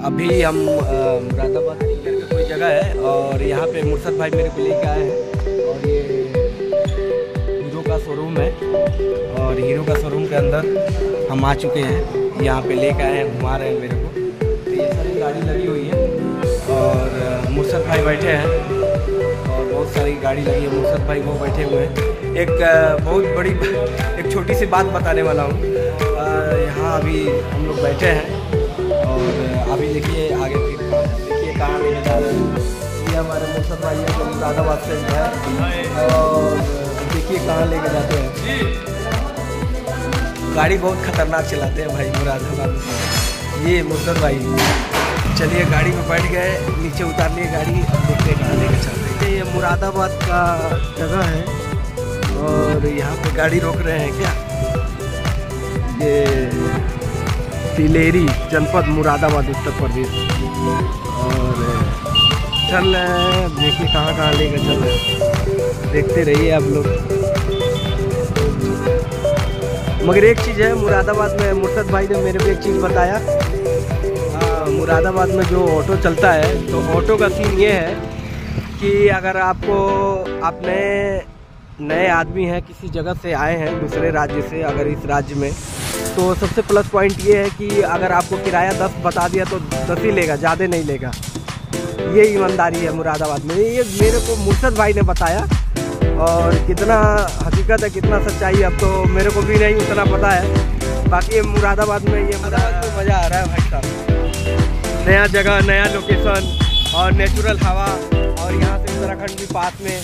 अभी हम मुरादाबाद करके कोई जगह है और यहाँ पे मुर्शद भाई मेरे को लेके आए हैं और ये हीरो का शोरूम है और हीरो का शोरूम के अंदर हम आ चुके हैं। यहाँ पे लेके आए हैं, घुमा रहे हैं मेरे को। तो ये सारी गाड़ी लगी हुई है और मुर्शद भाई बैठे हैं और बहुत सारी गाड़ी लगी है। मुर्शद भाई वो बैठे हुए हैं। एक बहुत बड़ी एक छोटी सी बात बताने वाला हूँ। यहाँ अभी हम लोग बैठे हैं और अभी देखिए आगे फिर देखिए कहाँ लेके जा रहे हैं। ये हमारे मुर्शद भाई है जो मुरादाबाद से है और देखिए कहाँ लेके जाते हैं। गाड़ी बहुत खतरनाक चलाते हैं भाई मुरादाबाद में। ये मुर्शद भाई, चलिए गाड़ी में बैठ गए, नीचे उतार लिए गाड़ी, देखते हैं कहाँ लेके चल रहे हैं। ये मुरादाबाद का जगह है और यहाँ पे गाड़ी रोक रहे हैं क्या। ये तिलेरी जनपद मुरादाबाद उत्तर प्रदेश और चल रहे हैं। देखिए कहाँ कहाँ लेकर चल रहे हैं, देखते रहिए आप लोग। मगर एक चीज़ है मुरादाबाद में, मुर्शद भाई ने मेरे को एक चीज़ बताया। मुरादाबाद में जो ऑटो चलता है तो ऑटो का सीन ये है कि अगर आपको अपने नए आदमी हैं, किसी जगह से आए हैं दूसरे राज्य से, अगर इस राज्य में, तो सबसे प्लस पॉइंट ये है कि अगर आपको किराया 10 बता दिया तो 10 ही लेगा, ज़्यादा नहीं लेगा। ये ईमानदारी है मुरादाबाद में। ये मेरे को मुर्शद भाई ने बताया और कितना हकीकत है कितना सच्चाई अब तो मेरे को भी नहीं उतना पता है। बाकी मुरादाबाद में ये मुरादाबाद में मज़ा आ रहा है भाई साहब। नया जगह, नया लोकेशन और नेचुरल हवा और यहाँ से उत्तराखंड भी पास में।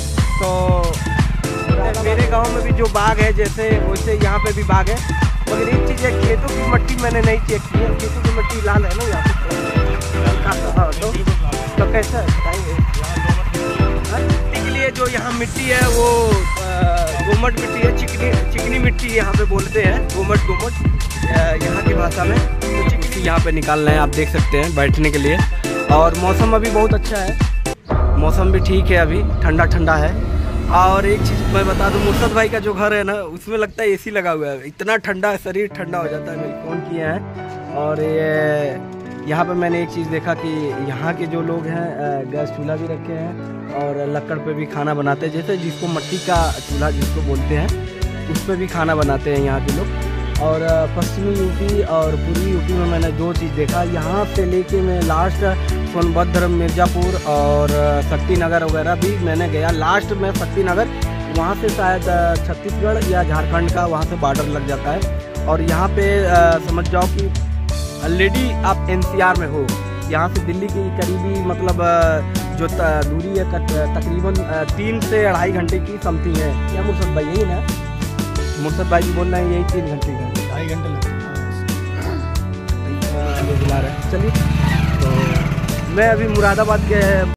तो मेरे गांव में भी जो बाग है जैसे वैसे यहाँ पे भी बाग है। मगर एक चीज़ है, खेतों की मिट्टी मैंने नहीं चेक की है। खेतों की मिट्टी लाल है ना यहाँ पे, तो कैसा है बताएंगे। मिट्टी के लिए जो यहाँ मिट्टी है वो गोमट मिट्टी है, चिकनी मिट्टी यहाँ पे बोलते हैं, गोमट यहाँ की भाषा में। तो चिकनी यहाँ पे निकाल रहे हैं, आप देख सकते हैं बैठने के लिए। और मौसम अभी बहुत अच्छा है, मौसम भी ठीक है, अभी ठंडा ठंडा है। और एक चीज़ मैं बता दूं, मुर्शद भाई का जो घर है ना उसमें लगता है एसी लगा हुआ है, इतना ठंडा है, शरीर ठंडा हो जाता है। मेरे फ़ोन किए हैं और ये यहाँ पे मैंने एक चीज़ देखा कि यहाँ के जो लोग हैं गैस चूल्हा भी रखे हैं और लकड़ पे भी खाना बनाते हैं, जैसे जिसको मिट्टी का चूल्हा जिसको बोलते हैं उस पर भी खाना बनाते हैं यहाँ के लोग। और पश्चिमी यूपी और पूर्वी यूपी में मैंने दो चीज़ देखा। यहाँ से लेके मैं लास्ट सोनभद्र, मिर्ज़ापुर और शक्ति नगर वगैरह भी मैंने गया। लास्ट में शक्ति नगर, वहाँ से शायद छत्तीसगढ़ या झारखंड का वहाँ से बॉर्डर लग जाता है। और यहाँ पे समझ जाओ कि ऑलरेडी आप NCR में हो। यहाँ से दिल्ली की करीबी मतलब जो दूरी है तकरीबन 3 से 2.5 घंटे की समथिंग है। क्या मुर्शद भाई यही ना? मुर्शद भाई भी बोल रहे हैं यही 3 घंटे का, 2.5 घंटे लगते हैं। बुला रहे हैं, चलिए। तो मैं अभी मुरादाबाद के